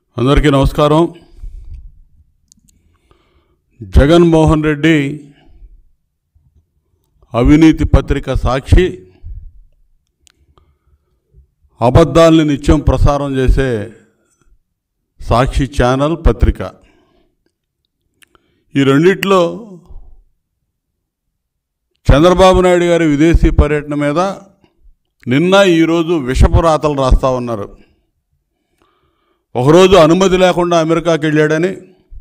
అందరికీ నమస్కారం. జగన్మోహన్ రెడ్డి అవినీతి పత్రిక సాక్షి అబద్ధాలని నిత్యం ప్రసారం చేసే సాక్షి ఛానల్ పత్రిక. ఈ రెండిట్లో చంద్రబాబు నాయుడు గారి విదేశీ పర్యటన మీద నిన్న ఈరోజు విషపు రాతలు రాస్తూ ఉన్నారు. ఒకరోజు అనుమతి లేకుండా అమెరికాకి వెళ్ళాడని,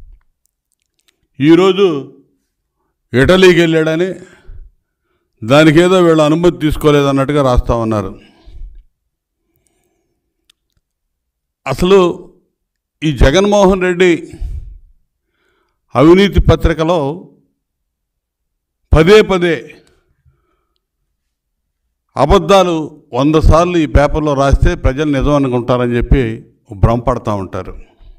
ఈరోజు ఇటలీకి వెళ్ళాడని, దానికి ఏదో వీళ్ళు అనుమతి తీసుకోలేదన్నట్టుగా రాస్తూ ఉన్నారు. అసలు ఈ జగన్మోహన్ రెడ్డి అవినీతి పత్రికలో పదే పదే అబద్ధాలు 100 సార్లు ఈ పేపర్లో రాస్తే ప్రజలు నిజం అనుకుంటారని చెప్పి భ్రమపడతా ఉంటారు.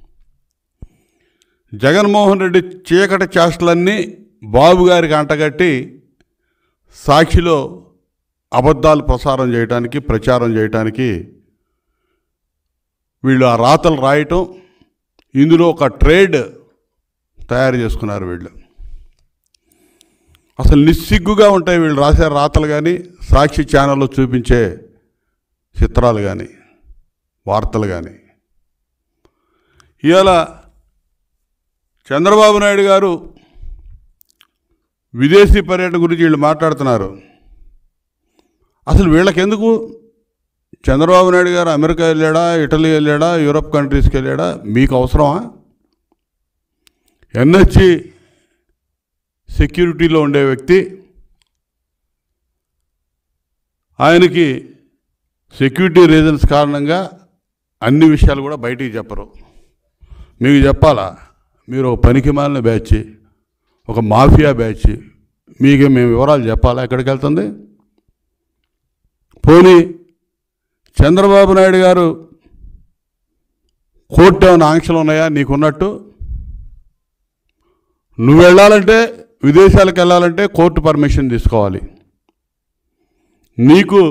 జగన్మోహన్ రెడ్డి చీకటి చేష్టలన్నీ బాబు గారికి అంటగట్టి సాక్షిలో అబద్ధాలు ప్రసారం చేయడానికి, ప్రచారం చేయడానికి వీళ్ళు ఆ రాతలు రాయటం, ఇందులో ఒక ట్రేడ్ తయారు చేసుకున్నారు. వీళ్ళు అసలు నిస్సిగ్గుగా ఉంటాయి వీళ్ళు రాసే రాతలు కానీ, సాక్షి ఛానల్లో చూపించే చిత్రాలు కానీ, వార్తలు కానీ. ఇవాళ చంద్రబాబు నాయుడు గారు విదేశీ పర్యటన గురించి వీళ్ళు మాట్లాడుతున్నారు. అసలు వీళ్ళకెందుకు? చంద్రబాబు నాయుడు గారు అమెరికా వెళ్ళాడా, ఇటలీ వెళ్ళాడా, యూరప్ కంట్రీస్కి వెళ్ళాడా? మీకు అవసరమా? ఎన్హెచ్జి సెక్యూరిటీలో ఉండే వ్యక్తి, ఆయనకి సెక్యూరిటీ రీజన్స్ కారణంగా అన్ని విషయాలు కూడా బయటికి చెప్పరు. మీకు చెప్పాలా? మీరు ఒక పనికిమాలిన బ్యాచ్, ఒక మాఫియా బ్యాచ్, మీకే మేము వివరాలు చెప్పాలా ఎక్కడికి వెళ్తుంది? పోనీ చంద్రబాబు నాయుడు గారు కోర్టు ఏమైనా ఆంక్షలు ఉన్నాయా నీకున్నట్టు? నువ్వు వెళ్ళాలంటే, విదేశాలకు వెళ్ళాలంటే కోర్టు పర్మిషన్ తీసుకోవాలి. నీకు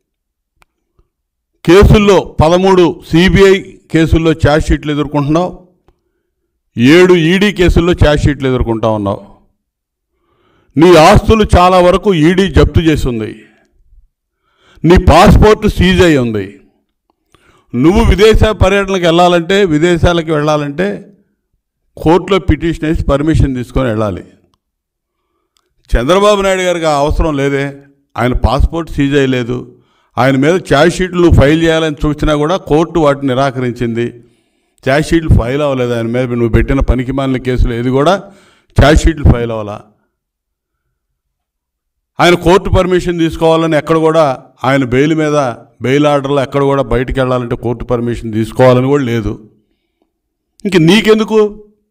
కేసుల్లో 13 సిబిఐ కేసుల్లో ఛార్జ్ షీట్లు ఎదుర్కొంటున్నావు, 7 ఈడీ కేసుల్లో ఛార్జ్ షీట్లు ఎదుర్కొంటా ఉన్నావు. నీ ఆస్తులు చాలా వరకు ఈడీ జప్తు చేసి ఉంది. నీ పాస్పోర్ట్ సీజ్ అయి ఉంది. నువ్వు విదేశ పర్యటనకు వెళ్ళాలంటే, విదేశాలకు వెళ్ళాలంటే కోర్టులో పిటిషన్ వేసి పర్మిషన్ తీసుకొని వెళ్ళాలి. చంద్రబాబు నాయుడు గారికి ఆ అవసరం లేదే. ఆయన పాస్పోర్ట్ సీజ్ అయ్యలేదు. ఆయన మీద ఛార్జ్ షీట్లు ఫైల్ చేయాలని చూసినా కూడా కోర్టు వాటిని నిరాకరించింది. ఛార్జ్ షీట్లు ఫైల్ అవ్వలేదు ఆయన మీద. నువ్వు పెట్టిన పనికిమాలిన కేసులు ఏది కూడా ఛార్జ్ షీట్లు ఫైల్ అవ్వాలా? ఆయన కోర్టు పర్మిషన్ తీసుకోవాలని ఎక్కడ కూడా, ఆయన బెయిల్ మీద, బెయిల్ ఆర్డర్లో ఎక్కడ కూడా బయటికి వెళ్ళాలంటే కోర్టు పర్మిషన్ తీసుకోవాలని కూడా లేదు. ఇంక నీకెందుకు?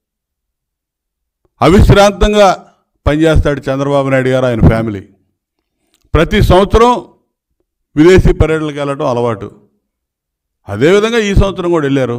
అవిశ్రాంతంగా పనిచేస్తాడు చంద్రబాబు నాయుడు గారు, ఆయన ఫ్యామిలీ. ప్రతి సంవత్సరం విదేశీ పర్యటనలకు వెళ్ళడం అలవాటు. అదేవిధంగా ఈ సంవత్సరం కూడా వెళ్ళారు.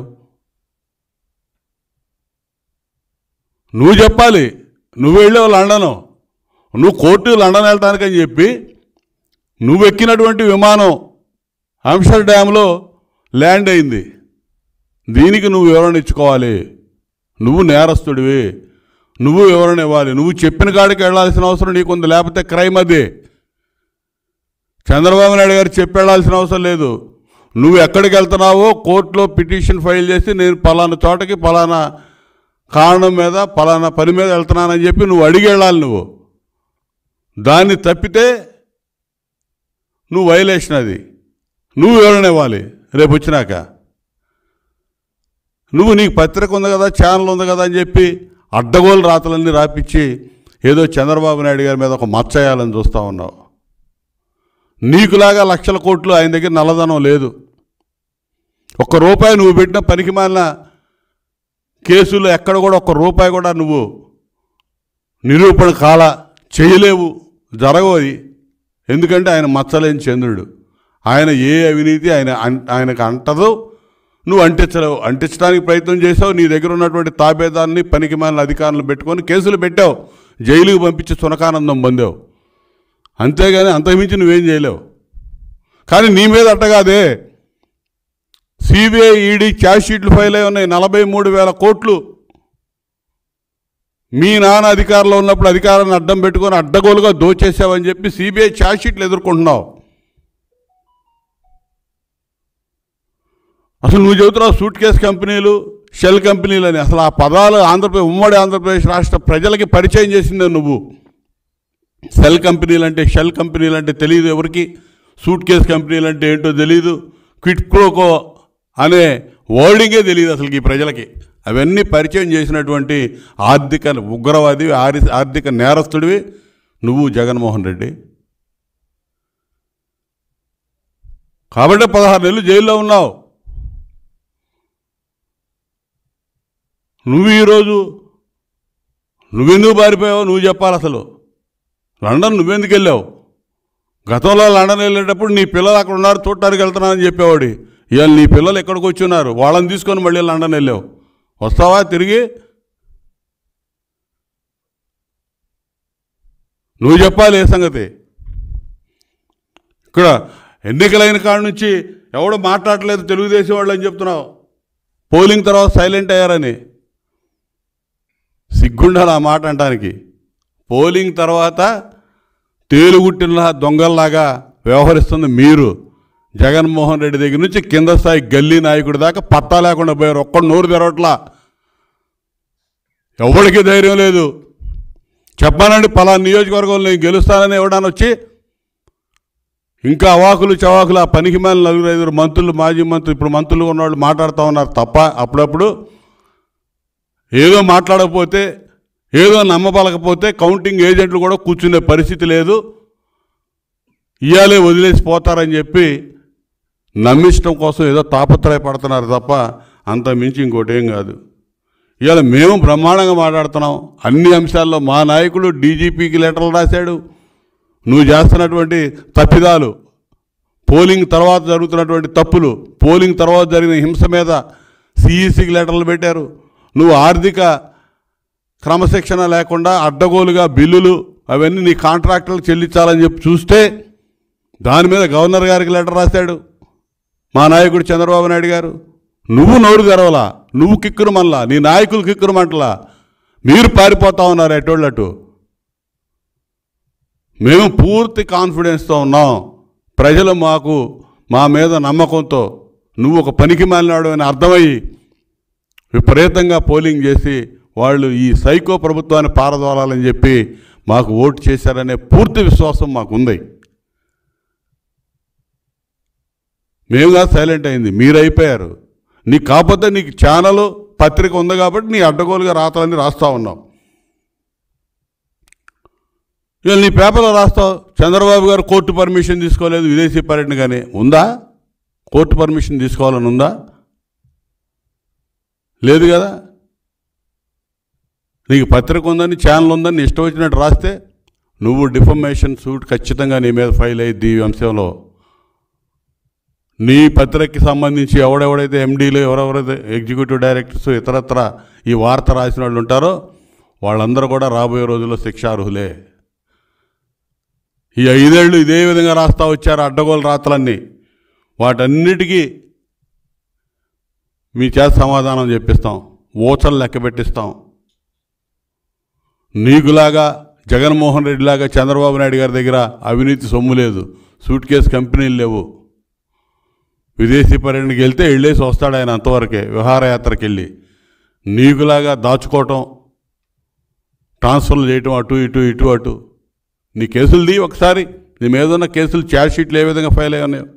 నువ్వు చెప్పాలి. నువ్వు వెళ్ళావు లండను, నువ్వు కోర్టు లండన్ వెళ్ళటానికని చెప్పి నువ్వు ఎక్కినటువంటి విమానం ఆమ్స్టర్డామ్లో ల్యాండ్ అయింది. దీనికి నువ్వు వివరణ ఇచ్చుకోవాలి. నువ్వు నేరస్తుడివి, నువ్వు వివరణ ఇవ్వాలి. నువ్వు చెప్పిన కాడికి వెళ్ళాల్సిన అవసరం నీకుంది, లేకపోతే క్రైమ్ అది. చంద్రబాబు నాయుడు గారు చెప్పి వెళ్ళాల్సిన అవసరం లేదు. నువ్వు ఎక్కడికి వెళ్తున్నావో కోర్టులో పిటిషన్ ఫైల్ చేసి, నేను పలానా చోటకి పలానా కారణం మీద, పలానా పని మీద వెళ్తున్నానని చెప్పి నువ్వు అడిగి వెళ్ళాలి. నువ్వు దాన్ని తప్పితే నువ్వు వైలేషన్, అది నువ్వు వివరణ ఇవ్వాలి. రేపు వచ్చినాక నువ్వు, నీకు పత్రిక ఉంది కదా, ఛానల్ ఉంది కదా అని చెప్పి అడ్డగోలు రాతలన్నీ రాపిచ్చి ఏదో చంద్రబాబు నాయుడు గారి మీద ఒక మచ్చయ్యాలని చూస్తూ ఉన్నావు. నీకులాగా లక్షల కోట్లు ఆయన దగ్గర నల్లధనం లేదు. ₹1 నువ్వు పెట్టిన పనికిమాలిన కేసులు ఎక్కడ కూడా ₹1 కూడా నువ్వు నిరూపణ చేయలేవు, జరగవు. ఎందుకంటే ఆయన మచ్చలేని చంద్రుడు. ఆయన ఏ అవినీతి ఆయనకు అంటదో నువ్వు అంటించలేవు. అంటించడానికి ప్రయత్నం చేసావు. నీ దగ్గర ఉన్నటువంటి తాబేదాన్ని, పనికిమాలిన అధికారులను పెట్టుకొని కేసులు పెట్టావు, జైలుకు పంపించి సునకానందం పొందావు. అంతేగాని అంతకుమించి నువ్వేం చేయలేవు. కానీ నీ మీద అట్టగాదే, సిబిఐ ఈడీ ఛార్జ్ షీట్లు ఫైల్ అయి ఉన్నాయి, 43,000 కోట్లు. మీ నాన్న అధికారంలో ఉన్నప్పుడు అధికారాన్ని అడ్డం పెట్టుకొని అడ్డగోలుగా దోచేసావని చెప్పి సిబిఐ ఛార్జ్ షీట్లు ఎదుర్కొంటున్నావు. అసలు నువ్వు చెబుతున్నావు సూట్ కేస్ కంపెనీలు, షెల్ కంపెనీలు అని. అసలు ఆ పదాలు ఉమ్మడి ఆంధ్రప్రదేశ్ రాష్ట్ర ప్రజలకి పరిచయం చేసిందే నువ్వు. షెల్ కంపెనీలు అంటే, షెల్ కంపెనీలు అంటే తెలియదు ఎవరికి, సూట్ కేస్ కంపెనీలు అంటే ఏంటో తెలియదు, క్విట్ ప్రోకో అనే వర్డింగే తెలియదు అసలు ఈ ప్రజలకి. అవన్నీ పరిచయం చేసినటువంటి ఆర్థిక ఉగ్రవాది, ఆర్థిక నేరస్తుడివి నువ్వు జగన్మోహన్ రెడ్డి. కాబట్టి 16 నెలలు జైల్లో ఉన్నావు. నువ్వు ఈరోజు నువ్వెందుకు పారిపోయావు నువ్వు చెప్పాలి. అసలు లండన్ నువ్వెందుకు వెళ్ళావు? గతంలో లండన్ వెళ్ళేటప్పుడు నీ పిల్లలు అక్కడ ఉన్నారు చూడటానికి వెళ్తున్నానని చెప్పేవాడి. ఇవాళ నీ పిల్లలు ఎక్కడికి వచ్చి ఉన్నారు, వాళ్ళని తీసుకొని మళ్ళీ లండన్ వెళ్ళావు. వస్తావా తిరిగి? నువ్వు చెప్పాలి ఏ సంగతి. ఇక్కడ ఎన్నికలైన కాడి నుంచి ఎవడో మాట్లాడలేదు తెలుగుదేశం వాళ్ళు అని చెప్తున్నావు. పోలింగ్ తర్వాత సైలెంట్ అయ్యారని. సిగ్గుండాలి ఆ మాట అంటానికి. పోలింగ్ తర్వాత తేలుగుట్టిన దొంగల్లాగా వ్యవహరిస్తుంది మీరు. జగన్మోహన్ రెడ్డి దగ్గర నుంచి కింద స్థాయి గల్లీ నాయకుడి దాకా పత్తా లేకుండా పోయారు. ఒక్కడు నోరు తెరవట్లా, ఎవరికి ధైర్యం లేదు. చెప్పానండి పలానా నియోజకవర్గంలో నేను గెలుస్తానని ఎవడని వచ్చి ఇంకా అవాకులు చవాకులు ఆ పనికి మేల 4-5 మంత్రులు, మాజీ మంత్రులు, ఇప్పుడు మంత్రులు ఉన్నవాళ్ళు మాట్లాడుతూ ఉన్నారు తప్ప అప్పుడప్పుడు ఏదో మాట్లాడకపోతే, ఏదో నమ్మబలకపోతే కౌంటింగ్ ఏజెంట్లు కూడా కూర్చునే పరిస్థితి లేదు, ఇయాలే వదిలేసిపోతారని చెప్పి నమ్మించడం కోసం ఏదో తాపత్రయపడుతున్నారు తప్ప అంత మించి ఇంకోటి ఏం కాదు. ఇవాళ మేము బ్రహ్మాండంగా మాట్లాడుతున్నాం అన్ని అంశాల్లో. మా నాయకుడు డీజీపీకి లెటర్లు రాశాడు. నువ్వు చేస్తున్నటువంటి తప్పిదాలు, పోలింగ్ తర్వాత జరుగుతున్నటువంటి తప్పులు, పోలింగ్ తర్వాత జరిగిన హింస మీద సిఈసికి లెటర్లు పెట్టారు. నువ్వు ఆర్థిక క్రమశిక్షణ లేకుండా అడ్డగోలుగా బిల్లులు అవన్నీ నీ కాంట్రాక్టర్లు చెల్లించాలని చెప్పి చూస్తే దాని మీద గవర్నర్ గారికి లెటర్ రాశాడు మా నాయకుడు చంద్రబాబు నాయుడు గారు. నువ్వు నోరు తెరవలా, నువ్వు కిక్కురు మళ్ళా, నీ నాయకులు కిక్కురు మంటలా, మీరు పారిపోతా ఉన్నారు ఎటోళ్ళటు. మేము పూర్తి కాన్ఫిడెన్స్తో ఉన్నాం. ప్రజలు మా మీద నమ్మకంతో నువ్వు ఒక పనికి మాలినాడు అని అర్థమయ్యి విపరీతంగా పోలింగ్ చేసి వాళ్ళు ఈ సైకో ప్రభుత్వాన్ని పారదోలాలని చెప్పి మాకు ఓటు చేశారనే పూర్తి విశ్వాసం మాకుంది. మేముగా సైలెంట్ అయింది, మీరు అయిపోయారు. నీకు కాకపోతే నీకు ఛానల్ పత్రిక ఉంది కాబట్టి నీ అడ్డగోలుగా రాతలన్నీ రాస్తూ ఉన్నావు. ఇక నీ పేపర్లో రాస్తావు చంద్రబాబు గారు కోర్టు పర్మిషన్ తీసుకోలేదు విదేశీ పర్యటన. కానీ ఉందా? కోర్టు పర్మిషన్ తీసుకోవాలని ఉందా? లేదు కదా. నీకు పత్రిక ఉందని, ఛానల్ ఉందని ఇష్టం వచ్చినట్టు రాస్తే నువ్వు డిఫమేషన్ సూట్ ఖచ్చితంగా నీ మీద ఫైల్ అయ్యిద్ది. ఈ అంశంలో నీ పత్రికకి సంబంధించి ఎవడెవడైతే ఎండీలు, ఎవరెవరైతే ఎగ్జిక్యూటివ్ డైరెక్టర్స్, ఇతరత్ర ఈ వార్త రాసిన వాళ్ళు ఉంటారో వాళ్ళందరూ కూడా రాబోయే రోజుల్లో శిక్షార్హులే. ఈ 5 ఏళ్ళు ఇదే విధంగా రాస్తా వచ్చారు అడ్డగోలు రాతలన్నీ. వాటన్నిటికీ మీ చేత సమాధానం చెప్పిస్తాం, ఓచలు లెక్క పెట్టిస్తాం. నీకులాగా జగన్మోహన్ రెడ్డిలాగా చంద్రబాబు నాయుడు గారి దగ్గర అవినీతి సొమ్ము లేదు, సూట్ కేసు కంపెనీలు లేవు. విదేశీ పర్యటనకి వెళ్తే వెళ్ళేసి వస్తాడు ఆయన, అంతవరకే విహారయాత్రకి వెళ్ళి. నీకులాగా దాచుకోవటం, ట్రాన్స్ఫర్లు చేయటం అటు ఇటు ఇటు అటు. నీ కేసులు ది ఒకసారి, నీ మీద ఉన్న కేసులు ఛార్జ్ షీట్లు ఏ విధంగా ఫైల్ అయ్యి ఉన్నాయో.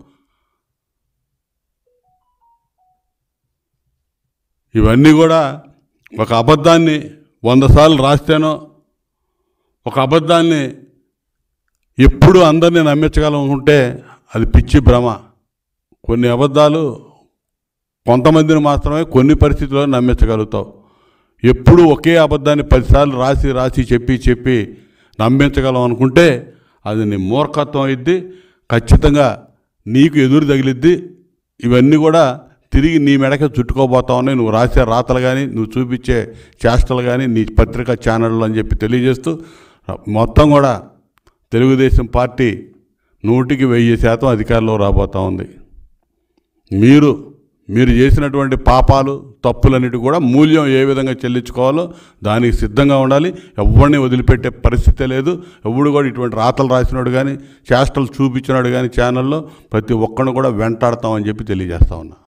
ఇవన్నీ కూడా ఒక అబద్ధాన్ని 100 సార్లు రాస్తేనో, ఒక అబద్ధాన్ని ఎప్పుడు అందరినీ నమ్మించగలం అనుకుంటే అది పిచ్చి భ్రమ. కొన్ని అబద్ధాలు కొంతమందిని మాత్రమే కొన్ని పరిస్థితుల్లో నమ్మించగలుగుతావు. ఎప్పుడు ఒకే అబద్ధాన్ని 10 సార్లు రాసి చెప్పి నమ్మించగలం అనుకుంటే అది నీ మూర్ఖత్వం అయింది. ఖచ్చితంగా నీకు ఎదురు తగిలిద్ది. ఇవన్నీ కూడా తిరిగి నీ మెడకే చుట్టుకోబోతా ఉన్నాయి. నువ్వు రాసే రాతలు కానీ, నువ్వు చూపించే చేష్టలు కానీ, నీ పత్రికా ఛానళ్ళు అని చెప్పి తెలియజేస్తూ, మొత్తం కూడా తెలుగుదేశం పార్టీ 100కి 1000% అధికారంలో రాబోతూ ఉంది. మీరు మీరు చేసినటువంటి పాపాలు తప్పులన్నిటి కూడా మూల్యం ఏ విధంగా చెల్లించుకోవాలో దానికి సిద్ధంగా ఉండాలి. ఎవరిని వదిలిపెట్టే పరిస్థితే లేదు. ఎవడు కూడా ఇటువంటి రాతలు రాసినాడు కానీ చేష్టలు చూపించినాడు కానీ ఛానల్లో ప్రతి ఒక్కరిని కూడా వెంటాడతామని చెప్పి తెలియజేస్తా ఉన్నా.